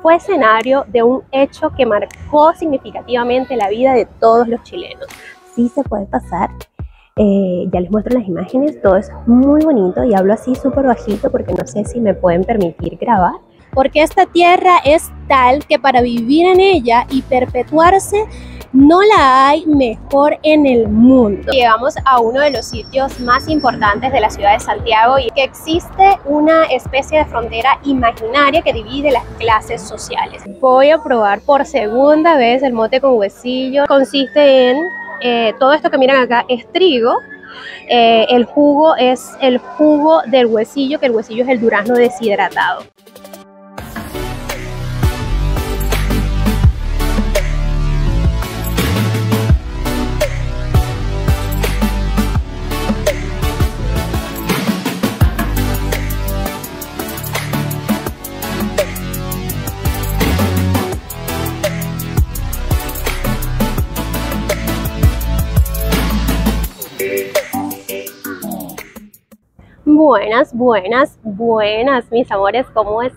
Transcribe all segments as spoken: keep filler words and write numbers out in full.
fue escenario de un hecho que marcó significativamente la vida de todos los chilenos. Sí se puede pasar. Eh, ya les muestro las imágenes, todo es muy bonito y hablo así súper bajito porque no sé si me pueden permitir grabar. Porque esta tierra es tal que para vivir en ella y perpetuarse no la hay mejor en el mundo. Llegamos a uno de los sitios más importantes de la ciudad de Santiago y que existe una especie de frontera imaginaria que divide las clases sociales. Voy a probar por segunda vez el mote con huesillo. Consiste en eh, todo esto que miran acá es trigo. Eh, el jugo es el jugo del huesillo, que el huesillo es el durazno deshidratado. Buenas, buenas, buenas, mis amores, ¿cómo están?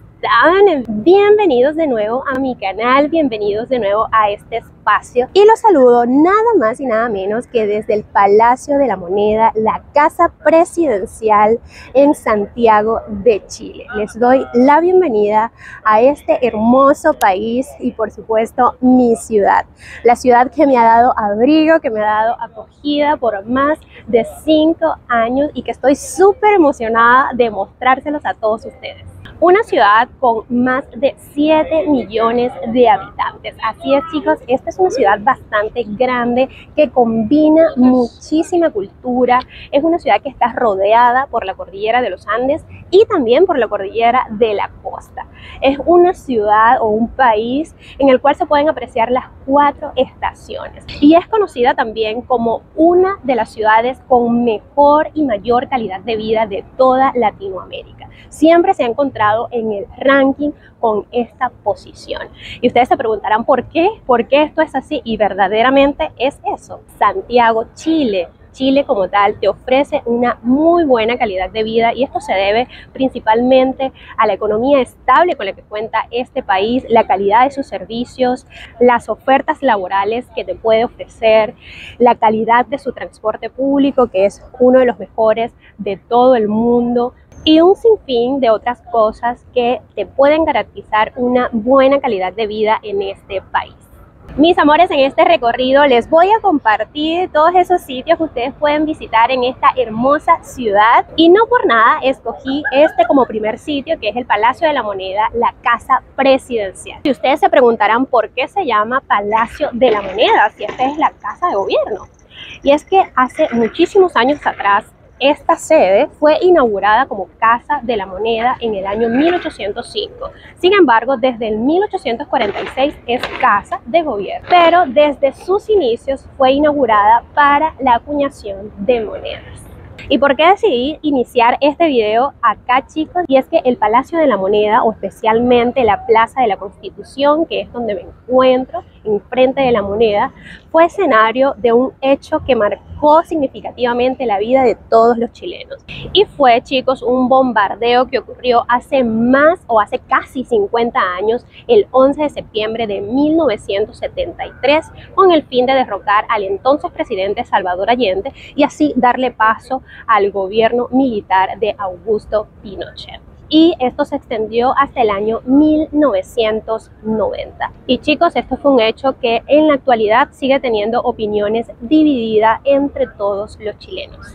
Bienvenidos de nuevo a mi canal, bienvenidos de nuevo a este espacio. Y los saludo nada más y nada menos que desde el Palacio de la Moneda, la casa presidencial en Santiago de Chile. Les doy la bienvenida a este hermoso país y por supuesto mi ciudad. La ciudad que me ha dado abrigo, que me ha dado acogida por más de cinco años y que estoy súper emocionada de mostrárselos a todos ustedes. Una ciudad con más de siete millones de habitantes. Así es, chicos, esta es una ciudad bastante grande que combina muchísima cultura. Es una ciudad que está rodeada por la cordillera de los Andes y también por la cordillera de la costa. Es una ciudad o un país en el cual se pueden apreciar las cuatro estaciones. Y es conocida también como una de las ciudades con mejor y mayor calidad de vida de toda Latinoamérica. Siempre se ha encontrado en el ranking con esta posición. Y ustedes se preguntarán por qué, por qué esto es así, y verdaderamente es eso. Santiago, Chile. Chile como tal te ofrece una muy buena calidad de vida y esto se debe principalmente a la economía estable con la que cuenta este país, la calidad de sus servicios, las ofertas laborales que te puede ofrecer, la calidad de su transporte público que es uno de los mejores de todo el mundo, y un sinfín de otras cosas que te pueden garantizar una buena calidad de vida en este país. Mis amores, en este recorrido les voy a compartir todos esos sitios que ustedes pueden visitar en esta hermosa ciudad y no por nada escogí este como primer sitio, que es el Palacio de la Moneda, la casa presidencial. Y ustedes se preguntarán por qué se llama Palacio de la Moneda si esta es la casa de gobierno. Y es que hace muchísimos años atrás esta sede fue inaugurada como Casa de la Moneda en el año mil ochocientos cinco. Sin embargo, desde el mil ochocientos cuarenta y seis es Casa de Gobierno, pero desde sus inicios fue inaugurada para la acuñación de monedas. ¿Y por qué decidí iniciar este video acá, chicos? Y es que el Palacio de la Moneda, o especialmente la Plaza de la Constitución, que es donde me encuentro, enfrente de la Moneda, fue escenario de un hecho que marcó significativamente la vida de todos los chilenos. Y fue, chicos, un bombardeo que ocurrió hace más o hace casi cincuenta años, el once de septiembre de mil novecientos setenta y tres, con el fin de derrocar al entonces presidente Salvador Allende y así darle paso al gobierno militar de Augusto Pinochet. Y esto se extendió hasta el año mil novecientos noventa. Y chicos, esto fue un hecho que en la actualidad sigue teniendo opiniones divididas entre todos los chilenos.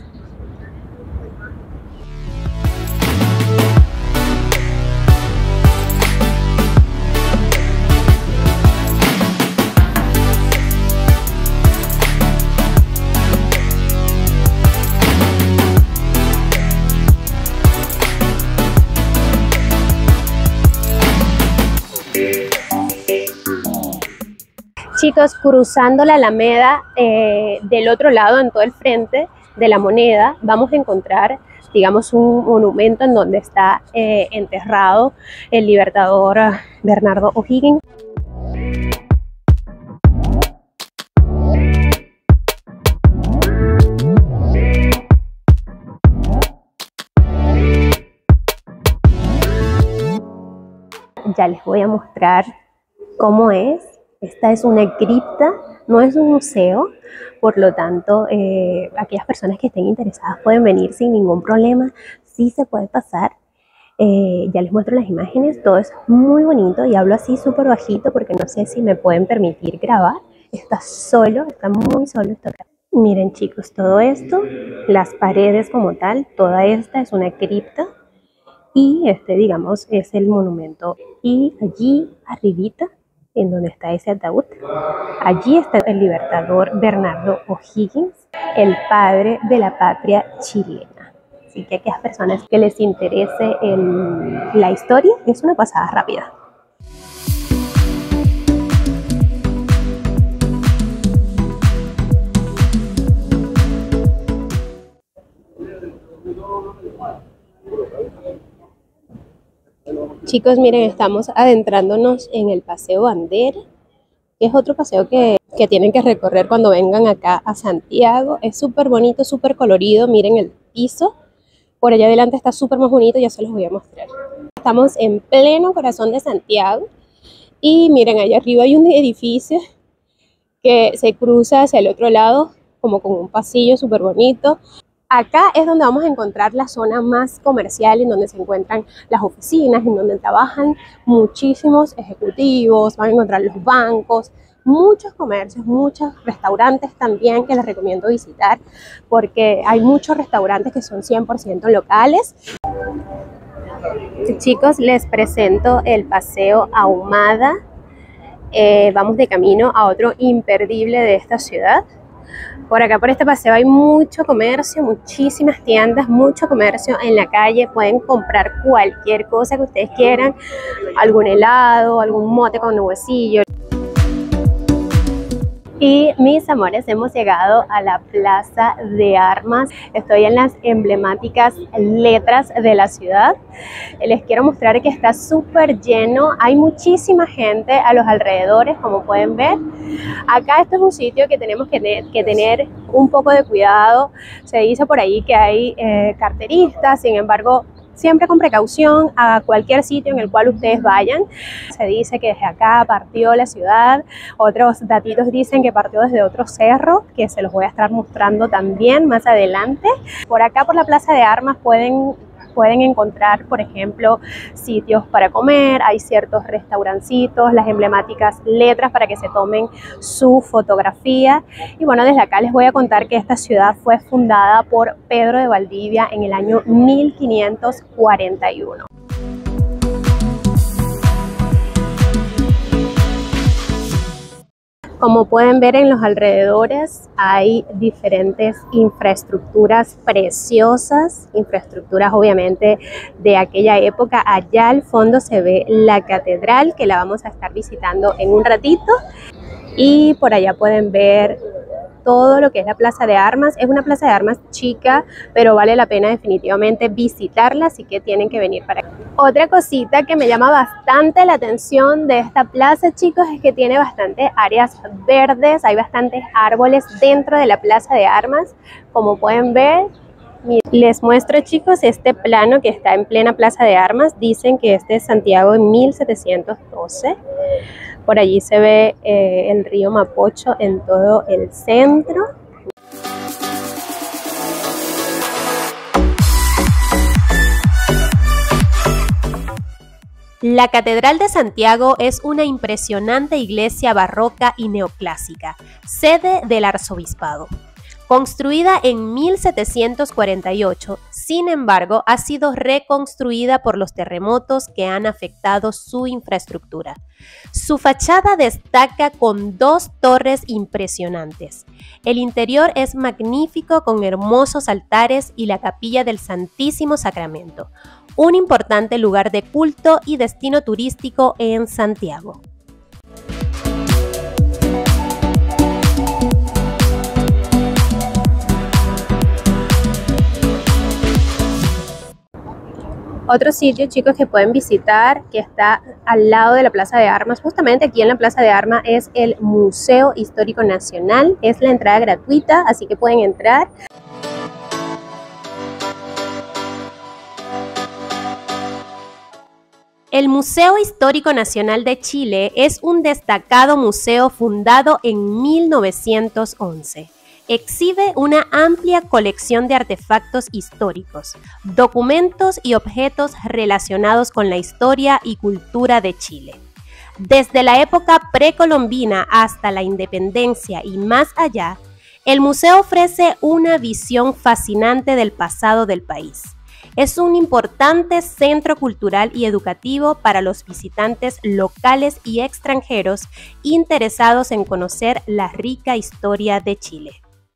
Chicos, cruzando la Alameda eh, del otro lado, en todo el frente de la Moneda, vamos a encontrar, digamos, un monumento en donde está eh, enterrado el libertador Bernardo O'Higgins. ya les voy a mostrar cómo es. Esta es una cripta, no es un museo, por lo tanto, eh, aquellas personas que estén interesadas pueden venir sin ningún problema, sí se puede pasar. Eh, ya les muestro las imágenes, todo es muy bonito y hablo así súper bajito porque no sé si me pueden permitir grabar. Está solo, está muy solo esto acá. Miren chicos, todo esto, las paredes como tal, toda esta es una cripta y este, digamos, es el monumento. Y allí arribita, en donde está ese ataúd, allí está el libertador Bernardo O'Higgins, el padre de la patria chilena. Así que a aquellas personas que les interese el, la historia, es una pasada rápida. Chicos, miren, estamos adentrándonos en el Paseo Bandera, que es otro paseo que, que tienen que recorrer cuando vengan acá a Santiago. Es súper bonito, súper colorido, miren el piso. Por allá adelante está súper más bonito, ya se los voy a mostrar. Estamos en pleno corazón de Santiago y miren, allá arriba hay un edificio que se cruza hacia el otro lado, como con un pasillo súper bonito. Acá es donde vamos a encontrar la zona más comercial, en donde se encuentran las oficinas, en donde trabajan muchísimos ejecutivos, van a encontrar los bancos, muchos comercios, muchos restaurantes también que les recomiendo visitar, porque hay muchos restaurantes que son cien por ciento locales. Chicos, les presento el Paseo Ahumada. Eh, vamos de camino a otro imperdible de esta ciudad. Por acá, por este paseo, hay mucho comercio, muchísimas tiendas, mucho comercio en la calle. Pueden comprar cualquier cosa que ustedes quieran, algún helado, algún mote con huesillo. Y mis amores, hemos llegado a la Plaza de Armas. Estoy en las emblemáticas letras de la ciudad. Les quiero mostrar que está súper lleno. Hay muchísima gente a los alrededores, como pueden ver. Acá esto es un sitio que tenemos que tener, que tener un poco de cuidado. Se dice por ahí que hay eh, carteristas, sin embargo, siempre con precaución a cualquier sitio en el cual ustedes vayan. Se dice que desde acá partió la ciudad, otros datitos dicen que partió desde otro cerro, que se los voy a estar mostrando también más adelante. Por acá, por la Plaza de Armas, pueden... Pueden encontrar, por ejemplo, sitios para comer, hay ciertos restaurancitos, las emblemáticas letras para que se tomen su fotografía. Y bueno, desde acá les voy a contar que esta ciudad fue fundada por Pedro de Valdivia en el año mil quinientos cuarenta y uno. Como pueden ver en los alrededores hay diferentes infraestructuras preciosas, infraestructuras obviamente de aquella época. Allá al fondo se ve la catedral, que la vamos a estar visitando en un ratito. Y por allá pueden ver todo lo que es la Plaza de Armas. Es una Plaza de Armas chica, pero vale la pena definitivamente visitarla, así que tienen que venir para acá. Otra cosita que me llama bastante la atención de esta plaza, chicos, es que tiene bastantes áreas verdes, hay bastantes árboles dentro de la Plaza de Armas, como pueden ver. Les muestro, chicos, este plano que está en plena Plaza de Armas. Dicen que este es Santiago en mil setecientos doce. Por allí se ve eh, el río Mapocho en todo el centro. La Catedral de Santiago es una impresionante iglesia barroca y neoclásica, sede del arzobispado. Construida en mil setecientos cuarenta y ocho, sin embargo, ha sido reconstruida por los terremotos que han afectado su infraestructura. Su fachada destaca con dos torres impresionantes. El interior es magnífico con hermosos altares y la capilla del Santísimo Sacramento, un importante lugar de culto y destino turístico en Santiago. Otro sitio, chicos, que pueden visitar, que está al lado de la Plaza de Armas, justamente aquí en la Plaza de Armas, es el Museo Histórico Nacional. Es la entrada gratuita, así que pueden entrar. El Museo Histórico Nacional de Chile es un destacado museo fundado en mil novecientos once. Exhibe una amplia colección de artefactos históricos, documentos y objetos relacionados con la historia y cultura de Chile. Desde la época precolombina hasta la independencia y más allá, el museo ofrece una visión fascinante del pasado del país. Es un importante centro cultural y educativo para los visitantes locales y extranjeros interesados en conocer la rica historia de Chile.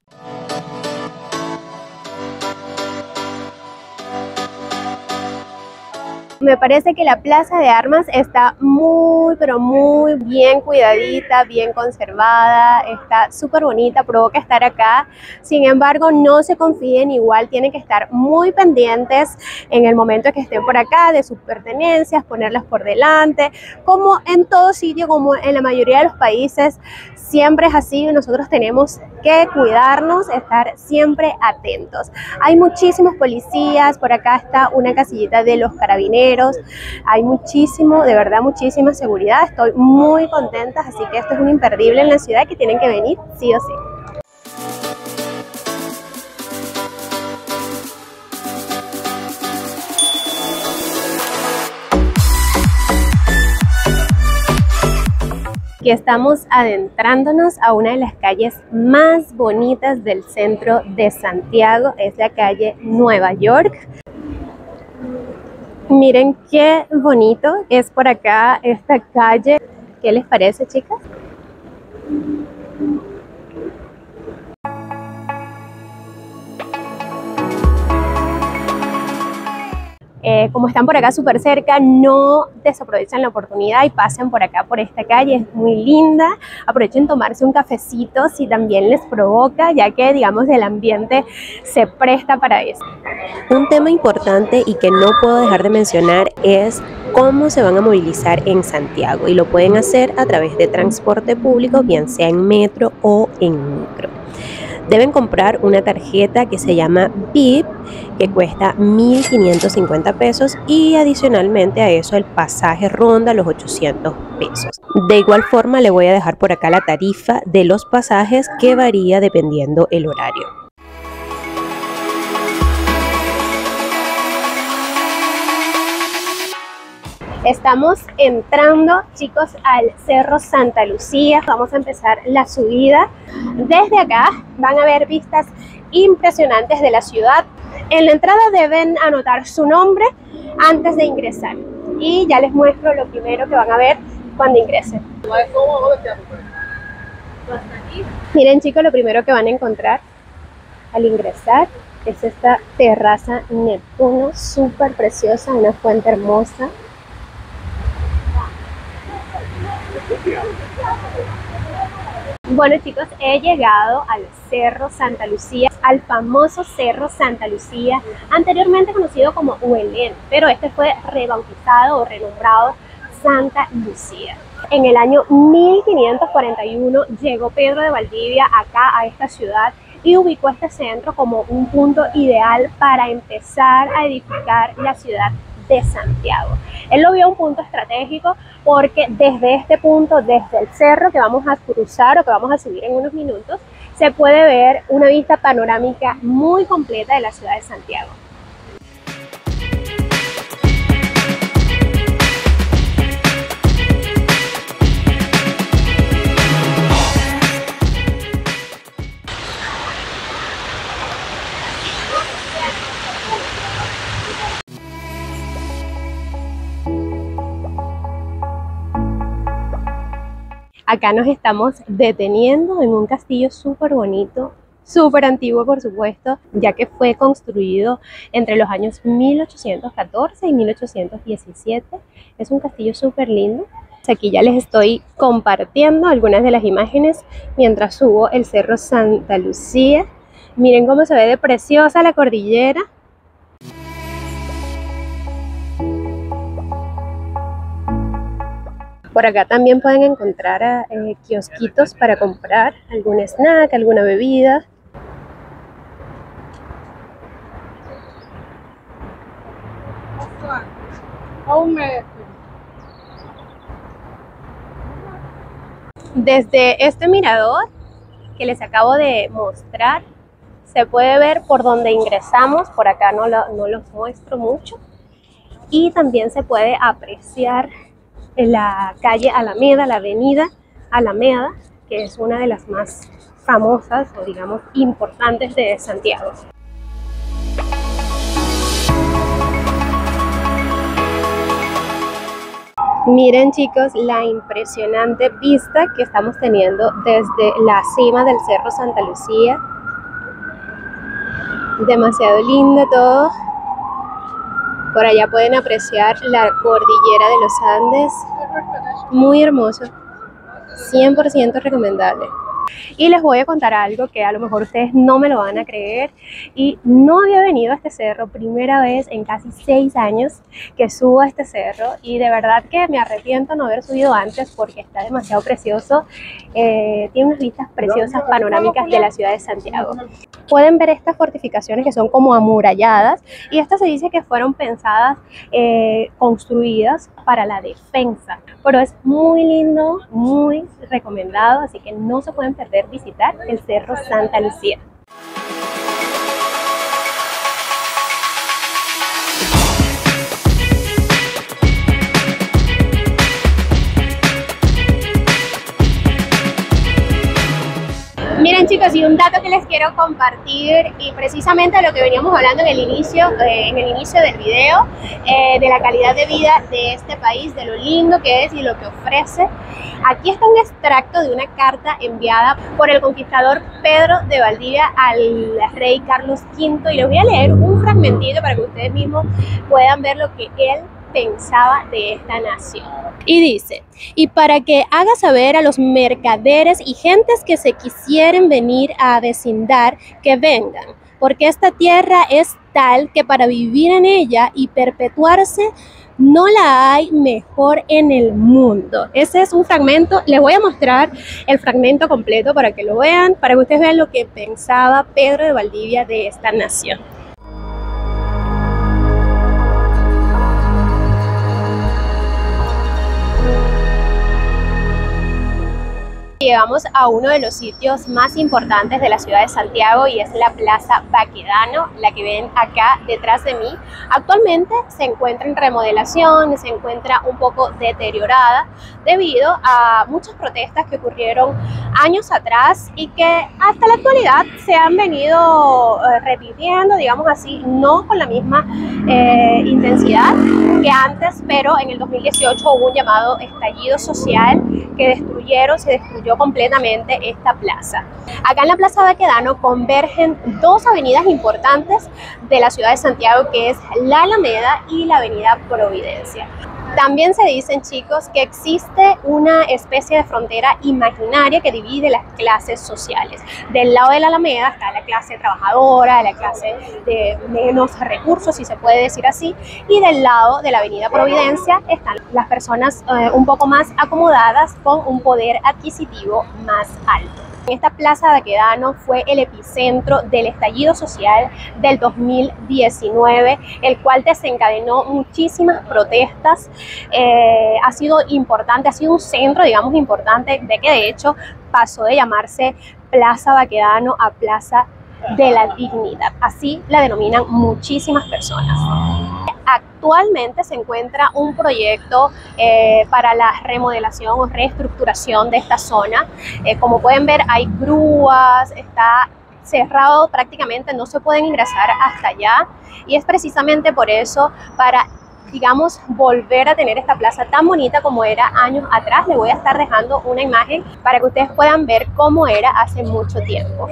Me parece que la Plaza de Armas está muy, pero muy bien cuidadita, bien conservada, está súper bonita, provoca estar acá. Sin embargo, no se confíen, igual tienen que estar muy pendientes en el momento que estén por acá de sus pertenencias, ponerlas por delante. Como en todo sitio, como en la mayoría de los países, siempre es así, nosotros tenemos que cuidarnos, estar siempre atentos. Hay muchísimos policías, por acá está una casillita de los carabineros, hay muchísimo, de verdad muchísima seguridad, estoy muy contenta, así que esto es un imperdible en la ciudad que tienen que venir sí o sí. Que estamos adentrándonos a una de las calles más bonitas del centro de Santiago, es la calle Nueva York. Miren qué bonito es por acá esta calle. ¿Qué les parece, chicas? Eh, como están por acá súper cerca, no desaprovechen la oportunidad y pasen por acá, por esta calle, es muy linda. Aprovechen tomarse un cafecito si también les provoca, ya que, digamos, el ambiente se presta para eso. Un tema importante y que no puedo dejar de mencionar es cómo se van a movilizar en Santiago, y lo pueden hacer a través de transporte público, bien sea en metro o en micro. Deben comprar una tarjeta que se llama V I P, que cuesta mil quinientos cincuenta pesos, y adicionalmente a eso el pasaje ronda los ochocientos pesos. De igual forma le voy a dejar por acá la tarifa de los pasajes, que varía dependiendo el horario. Estamos entrando, chicos, al Cerro Santa Lucía. Vamos a empezar la subida. Desde acá van a ver vistas impresionantes de la ciudad. En la entrada deben anotar su nombre antes de ingresar. Y ya les muestro lo primero que van a ver cuando ingresen. Miren, chicos, lo primero que van a encontrar al ingresar es esta terraza Neptuno, súper preciosa, una fuente hermosa. Bueno, chicos, he llegado al Cerro Santa Lucía, al famoso Cerro Santa Lucía, anteriormente conocido como Huelén, pero este fue rebautizado o renombrado Santa Lucía. En el año mil quinientos cuarenta y uno llegó Pedro de Valdivia acá a esta ciudad y ubicó este centro como un punto ideal para empezar a edificar la ciudad de Santiago. Él lo vio un punto estratégico porque desde este punto, desde el cerro que vamos a cruzar o que vamos a subir en unos minutos, se puede ver una vista panorámica muy completa de la ciudad de Santiago. Acá nos estamos deteniendo en un castillo súper bonito, súper antiguo por supuesto, ya que fue construido entre los años mil ochocientos catorce y mil ochocientos diecisiete. Es un castillo súper lindo. Aquí ya les estoy compartiendo algunas de las imágenes mientras subo el Cerro Santa Lucía. Miren cómo se ve de preciosa la cordillera. Por acá también pueden encontrar eh, kiosquitos para comprar algún snack, alguna bebida. Desde este mirador que les acabo de mostrar, se puede ver por donde ingresamos. Por acá no, lo, no los muestro mucho. Y también se puede apreciar en la calle Alameda, la avenida Alameda, que es una de las más famosas o digamos importantes de Santiago. Miren chicos, la impresionante vista que estamos teniendo desde la cima del Cerro Santa Lucía. Demasiado lindo todo. Por allá pueden apreciar la cordillera de los Andes. Muy hermoso. cien por ciento recomendable. Y les voy a contar algo que a lo mejor ustedes no me lo van a creer, y no había venido a este cerro, primera vez en casi seis años que subo a este cerro, y de verdad que me arrepiento no haber subido antes porque está demasiado precioso. Eh, tiene unas vistas preciosas panorámicas de la ciudad de Santiago. Pueden ver estas fortificaciones que son como amuralladas, y estas se dice que fueron pensadas, eh, construidas para la defensa, pero es muy lindo, muy recomendado, así que no se pueden perder visitar el Cerro Santa Lucía. Miren chicos, y un dato que les quiero compartir, y precisamente lo que veníamos hablando en el inicio, eh, en el inicio del video, eh, de la calidad de vida de este país, de lo lindo que es y lo que ofrece. Aquí está un extracto de una carta enviada por el conquistador Pedro de Valdivia al rey Carlos quinto, y les voy a leer un fragmentito para que ustedes mismos puedan ver lo que él pensaba de esta nación. Y dice: y para que haga saber a los mercaderes y gentes que se quisieren venir a vecindar, que vengan, porque esta tierra es tal que para vivir en ella y perpetuarse no la hay mejor en el mundo. Ese es un fragmento. Les voy a mostrar el fragmento completo para que lo vean, para que ustedes vean lo que pensaba Pedro de Valdivia de esta nación. Llegamos a uno de los sitios más importantes de la ciudad de Santiago, y es la Plaza Baquedano, la que ven acá detrás de mí. Actualmente se encuentra en remodelación, se encuentra un poco deteriorada debido a muchas protestas que ocurrieron años atrás y que hasta la actualidad se han venido eh, repitiendo, digamos así, no con la misma eh, intensidad que antes, pero en el dos mil dieciocho hubo un llamado estallido social que destruyeron, se destruyó completamente esta plaza. Acá en la Plaza Baquedano convergen dos avenidas importantes de la ciudad de Santiago, que es la Alameda y la avenida Providencia. También se dicen, chicos, que existe una especie de frontera imaginaria que divide las clases sociales. Del lado de la Alameda está la clase trabajadora, la clase de menos recursos, si se puede decir así, y del lado de la avenida Providencia están las personas eh, un poco más acomodadas con un poder adquisitivo más alto. Esta Plaza Baquedano fue el epicentro del estallido social del dos mil diecinueve, el cual desencadenó muchísimas protestas. Eh, ha sido importante, ha sido un centro, digamos, importante, de que de hecho pasó de llamarse Plaza Baquedano a Plaza de la Dignidad. Así la denominan muchísimas personas. Actualmente se encuentra un proyecto eh, para la remodelación o reestructuración de esta zona. Eh, como pueden ver, hay grúas, está cerrado prácticamente, no se pueden ingresar hasta allá, y es precisamente por eso, para, digamos, volver a tener esta plaza tan bonita como era años atrás. Les voy a estar dejando una imagen para que ustedes puedan ver cómo era hace mucho tiempo.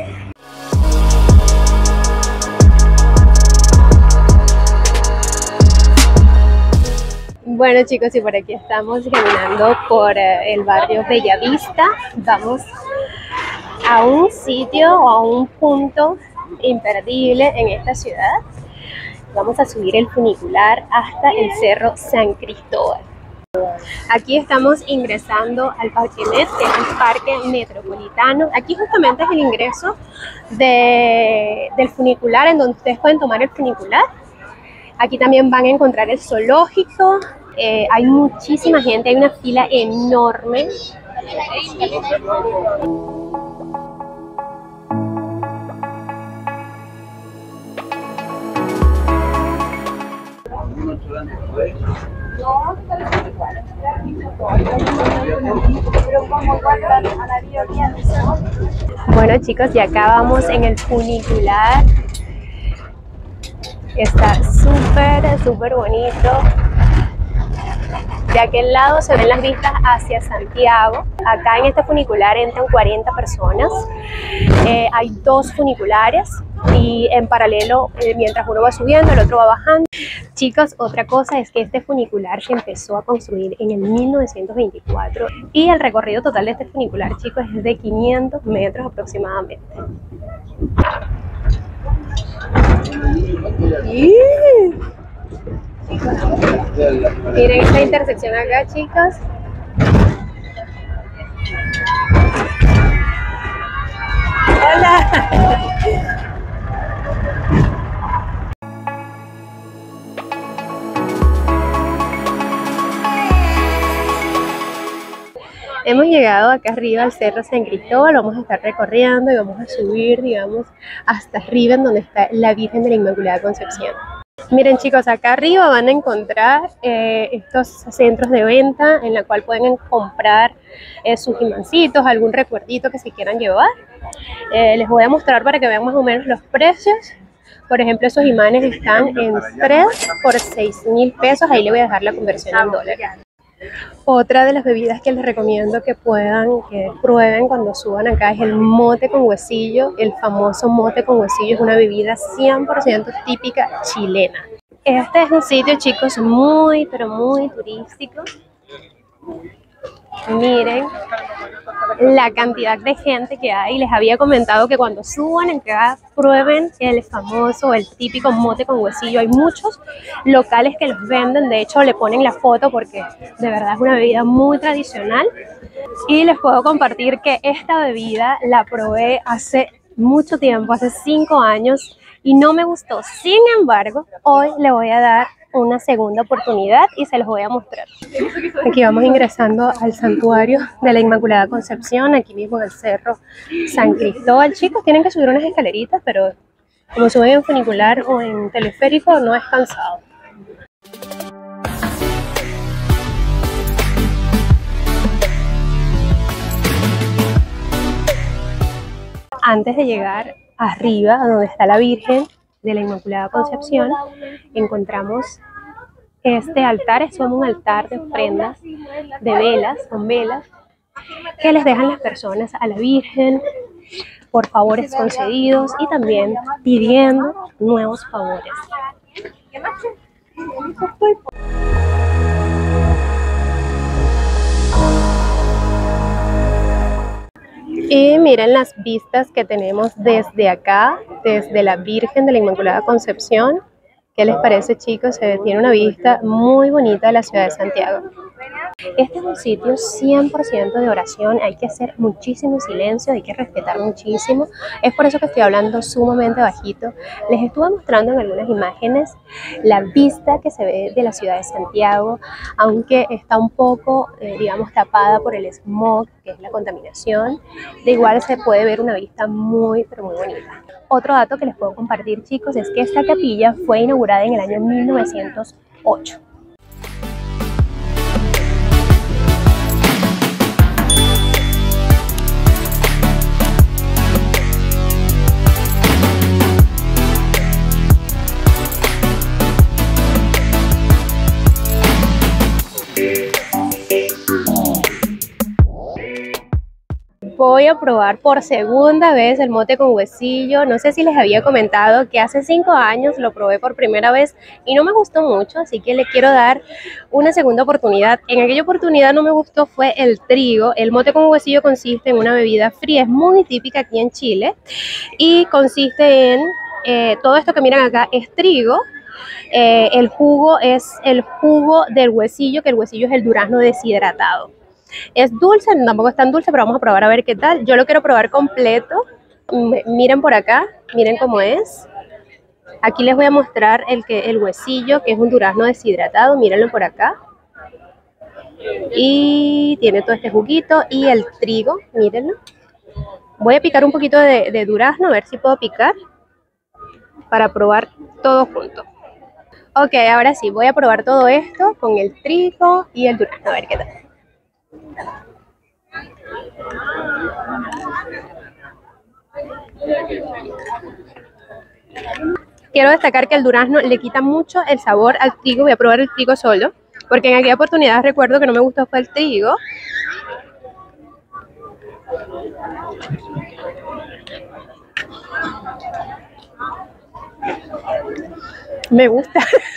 Bueno chicos, y por aquí estamos caminando por el barrio Bellavista. Vamos a un sitio o a un punto imperdible en esta ciudad. Vamos a subir el funicular hasta el Cerro San Cristóbal. Aquí estamos ingresando al Parque Met, que es un parque metropolitano. Aquí justamente es el ingreso de, del funicular, en donde ustedes pueden tomar el funicular. Aquí también van a encontrar el zoológico. Eh, hay muchísima gente, hay una fila enorme Bueno chicos, ya acabamos en el funicular. Está súper, súper bonito. De aquel lado se ven las vistas hacia Santiago. Acá en este funicular entran cuarenta personas. Eh, hay dos funiculares y en paralelo, eh, mientras uno va subiendo, el otro va bajando. Chicos, otra cosa es que este funicular se empezó a construir en el mil novecientos veinticuatro y el recorrido total de este funicular, chicos, es de quinientos metros aproximadamente. Miren esta intersección acá, chicos. Hola. Hemos llegado acá arriba al Cerro San Cristóbal, vamos a estar recorriendo y vamos a subir, digamos, hasta arriba en donde está la Virgen de la Inmaculada Concepción. Miren chicos, acá arriba van a encontrar eh, estos centros de venta en la cual pueden comprar eh, sus imancitos, algún recuerdito que se quieran llevar. Eh, les voy a mostrar para que vean más o menos los precios. Por ejemplo, esos imanes están en tres por seis mil pesos, ahí le voy a dejar la conversión en dólares. Otra de las bebidas que les recomiendo que puedan, que prueben cuando suban acá es el mote con huesillo. El famoso mote con huesillo es una bebida cien por ciento típica chilena. Este es un sitio, chicos, muy, pero muy turístico. Miren la cantidad de gente que hay. Les había comentado que cuando suban acá prueben el famoso, el típico mote con huesillo. Hay muchos locales que los venden, de hecho le ponen la foto porque de verdad es una bebida muy tradicional. Y les puedo compartir que esta bebida la probé hace mucho tiempo, hace cinco años, y no me gustó. Sin embargo, hoy le voy a dar una segunda oportunidad y se los voy a mostrar. Aquí vamos ingresando al santuario de la Inmaculada Concepción, aquí mismo en el Cerro San Cristóbal. Chicos, tienen que subir unas escaleritas, pero como suben en funicular o en teleférico no es cansado. Antes de llegar arriba, donde está la Virgen de la Inmaculada Concepción, encontramos este altar. Es como un altar de ofrendas, de velas, con velas, que les dejan las personas a la Virgen por favores concedidos y también pidiendo nuevos favores. Y miren las vistas que tenemos desde acá, desde la Virgen de la Inmaculada Concepción. ¿Qué les parece, chicos? Se tiene una vista muy bonita de la ciudad de Santiago. Este es un sitio cien por ciento de oración, hay que hacer muchísimo silencio, hay que respetar muchísimo. Es por eso que estoy hablando sumamente bajito. Les estuve mostrando en algunas imágenes la vista que se ve de la ciudad de Santiago, aunque está un poco, eh, digamos, tapada por el smog, que es la contaminación. De igual se puede ver una vista muy, pero muy bonita. Otro dato que les puedo compartir, chicos, es que esta capilla fue inaugurada en el año mil novecientos ocho. Voy a probar por segunda vez el mote con huesillo. No sé si les había comentado que hace cinco años lo probé por primera vez y no me gustó mucho, así que le quiero dar una segunda oportunidad. En aquella oportunidad no me gustó fue el trigo. El mote con huesillo consiste en una bebida fría, es muy típica aquí en Chile y consiste en eh, todo esto que miran acá es trigo. Eh, el jugo es el jugo del huesillo, que el huesillo es el durazno deshidratado. Es dulce, tampoco es tan dulce, pero vamos a probar a ver qué tal. Yo lo quiero probar completo. Miren por acá, miren cómo es. Aquí les voy a mostrar el, que, el huesillo, que es un durazno deshidratado. Mírenlo por acá. Y tiene todo este juguito y el trigo, mírenlo. Voy a picar un poquito de, de durazno, a ver si puedo picar para probar todo junto. Ok, ahora sí, voy a probar todo esto con el trigo y el durazno, a ver qué tal. Quiero destacar que el durazno le quita mucho el sabor al trigo. Voy a probar el trigo solo, porque en aquella oportunidad recuerdo que no me gustó fue el trigo. Me gusta.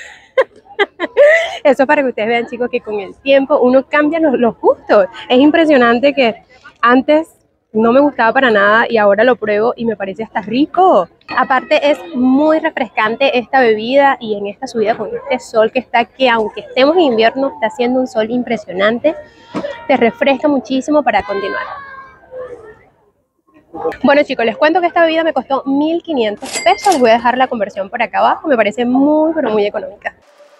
Eso para que ustedes vean, chicos, que con el tiempo uno cambia los, los gustos. Es impresionante que antes no me gustaba para nada y ahora lo pruebo y me parece hasta rico. Aparte es muy refrescante esta bebida y en esta subida con este sol que está, que aunque estemos en invierno, está haciendo un sol impresionante. Te refresca muchísimo para continuar. Bueno, chicos, les cuento que esta bebida me costó mil quinientos pesos. Voy a dejar la conversión por acá abajo. Me parece muy, pero muy económica.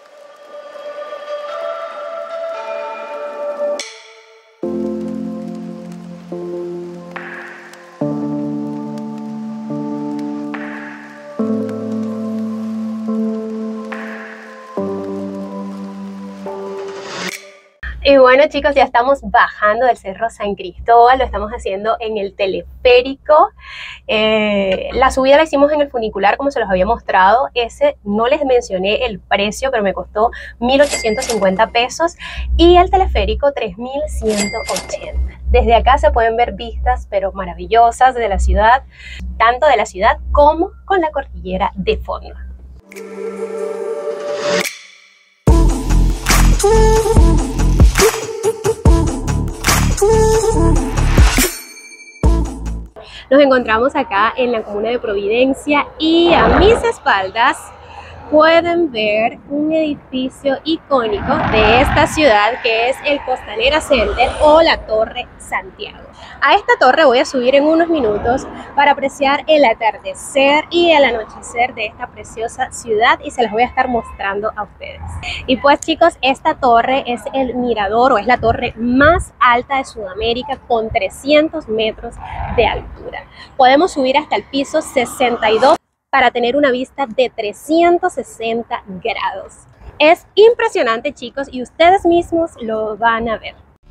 Y bueno, chicos, ya estamos bajando del Cerro San Cristóbal, lo estamos haciendo en el teleférico. Eh, la subida la hicimos en el funicular, como se los había mostrado. Ese no les mencioné el precio, pero me costó mil ochocientos cincuenta pesos. Y el teleférico tres mil ciento ochenta. Desde acá se pueden ver vistas, pero maravillosas de la ciudad, tanto de la ciudad como con la cordillera de fondo. Nos encontramos acá en la comuna de Providencia y a mis espaldas pueden ver un edificio icónico de esta ciudad que es el Costanera Center o la Torre Santiago. A esta torre voy a subir en unos minutos para apreciar el atardecer y el anochecer de esta preciosa ciudad y se las voy a estar mostrando a ustedes. Y pues, chicos, esta torre es el mirador o es la torre más alta de Sudamérica con trescientos metros de altura. Podemos subir hasta el piso sesenta y dos para tener una vista de trescientos sesenta grados. Es impresionante, chicos, y ustedes mismos lo van a ver.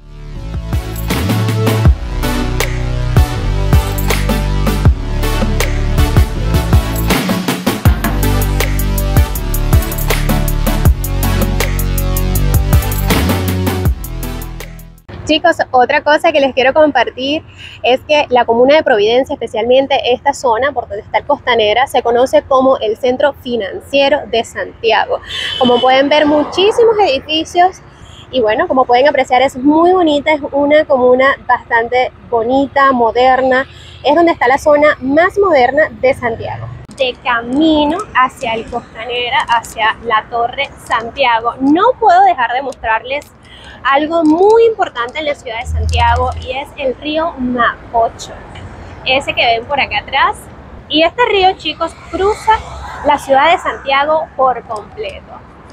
Chicos, otra cosa que les quiero compartir es que la comuna de Providencia, especialmente esta zona por donde está el Costanera, se conoce como el centro financiero de Santiago. Como pueden ver, muchísimos edificios y bueno, como pueden apreciar, es muy bonita, es una comuna bastante bonita, moderna, es donde está la zona más moderna de Santiago. De camino hacia el Costanera, hacia la Torre Santiago, no puedo dejar de mostrarles algo muy importante en la ciudad de Santiago y es el río Mapocho, ese que ven por acá atrás. Y este río, chicos, cruza la ciudad de Santiago por completo.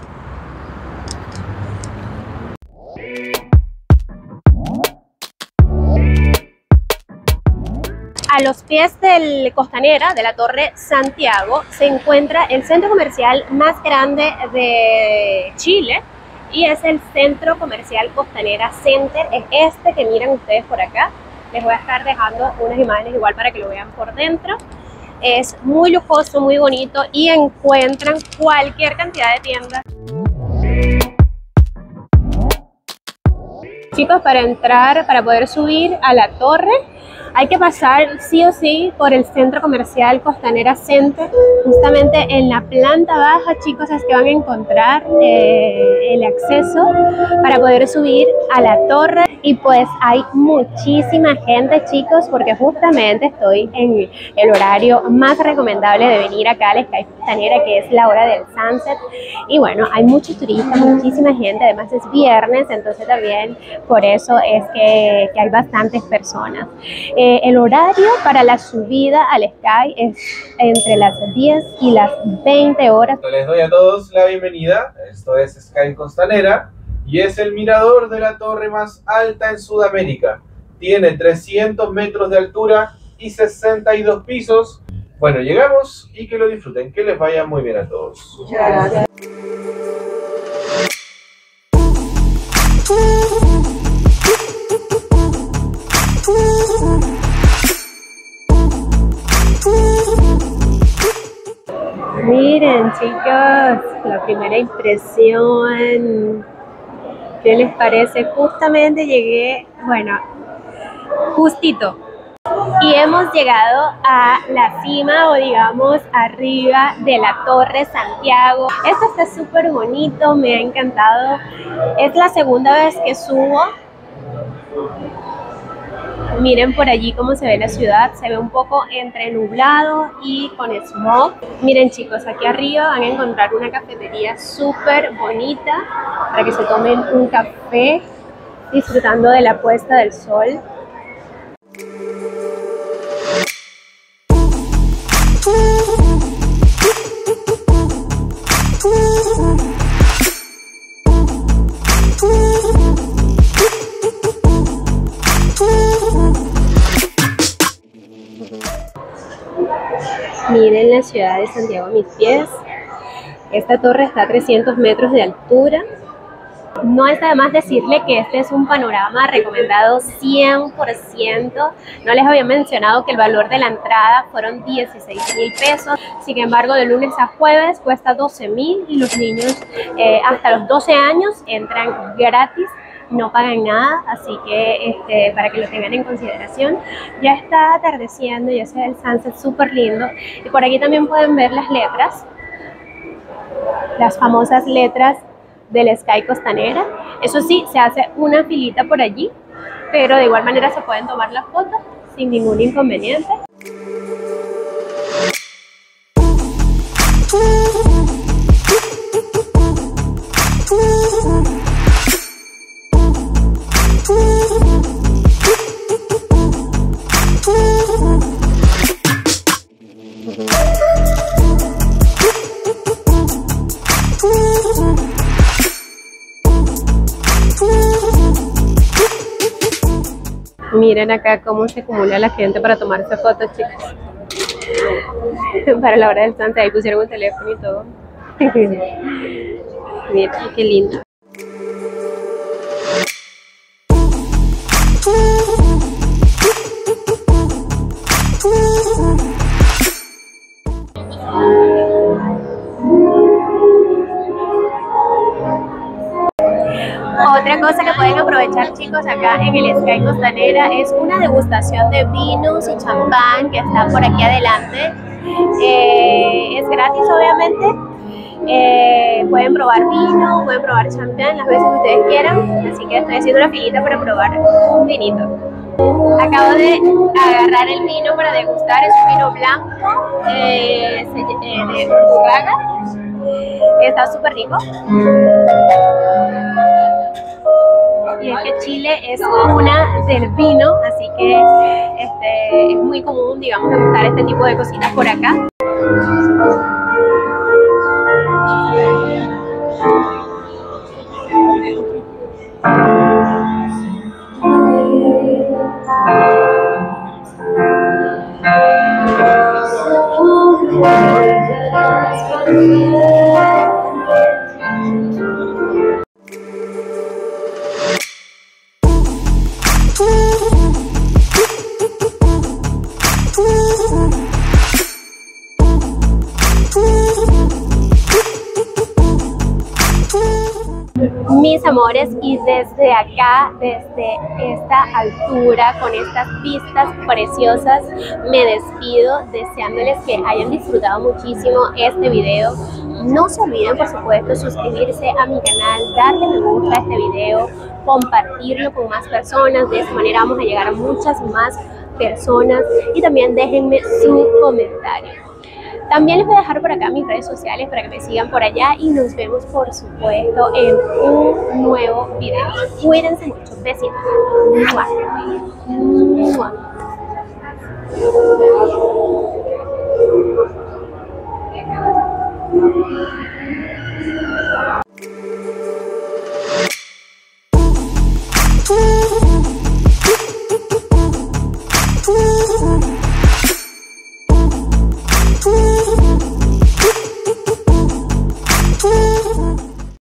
A los pies del Costanera, de la Torre Santiago, se encuentra el centro comercial más grande de Chile y es el Centro Comercial Costanera Center. Es este que miran ustedes por acá. Les voy a estar dejando unas imágenes igual para que lo vean por dentro. Es muy lujoso, muy bonito y encuentran cualquier cantidad de tiendas. Chicos, para entrar, para poder subir a la torre, hay que pasar sí o sí por el Centro Comercial Costanera Center. Justamente en la planta baja, chicos, es que van a encontrar eh, el acceso para poder subir a la torre. Y pues hay muchísima gente, chicos, porque justamente estoy en el horario más recomendable de venir acá a la Sky Costanera, que es la hora del sunset. Y bueno, hay muchos turistas, muchísima gente, además es viernes, entonces también por eso es que, que hay bastantes personas. Eh, el horario para la subida al Sky es entre las diez y las veinte horas. Les doy a todos la bienvenida. Esto es Sky Costanera. y es el mirador de la torre más alta en Sudamérica. Tiene trescientos metros de altura y sesenta y dos pisos. Bueno, llegamos y que lo disfruten, que les vaya muy bien a todos. Muchas gracias. Miren, chicos, la primera impresión, ¿qué les parece? Justamente llegué, bueno, justito, y hemos llegado a la cima, o digamos arriba de la Torre Santiago. Esto está súper bonito, me ha encantado. Es la segunda vez que subo. Miren por allí cómo se ve la ciudad, se ve un poco entre nublado y con smog. Miren, chicos, aquí arriba van a encontrar una cafetería súper bonita para que se tomen un café disfrutando de la puesta del sol. Miren la ciudad de Santiago a mis pies. Esta torre está a trescientos metros de altura. No está de más decirle que este es un panorama recomendado cien por ciento. No les había mencionado que el valor de la entrada fueron dieciséis mil pesos. Sin embargo, de lunes a jueves cuesta doce mil y los niños eh, hasta los doce años entran gratis. No pagan nada, así que este, para que lo tengan en consideración. Ya está atardeciendo, ya se ve el sunset súper lindo. Y por aquí también pueden ver las letras, las famosas letras del Sky Costanera. Eso sí, se hace una filita por allí, pero de igual manera se pueden tomar las fotos sin ningún inconveniente. Miren acá cómo se acumula la gente para tomarse fotos, chicos. Para la hora del sunset, ahí pusieron un teléfono y todo. Miren, qué lindo. Otra cosa que pueden aprovechar, chicos, acá en el Sky Costanera es una degustación de vinos y champán que está por aquí adelante. Eh, es gratis, obviamente. Eh, pueden probar vino, pueden probar champán las veces que ustedes quieran. Así que estoy haciendo una filita para probar un vinito. Acabo de agarrar el vino para degustar, es un vino blanco eh, de Urraga. Está súper rico. Y es que Chile es cuna del vino, así que este, es muy común, digamos, degustar este tipo de cositas por acá. Mis amores, y desde acá, desde esta altura, con estas vistas preciosas, me despido deseándoles que hayan disfrutado muchísimo este video. No se olviden, por supuesto, suscribirse a mi canal, darle me gusta a este video, compartirlo con más personas. De esa manera vamos a llegar a muchas más personas, y también déjenme su comentario. También les voy a dejar por acá mis redes sociales para que me sigan por allá, y nos vemos, por supuesto, en un nuevo video. Cuídense mucho. Besitos.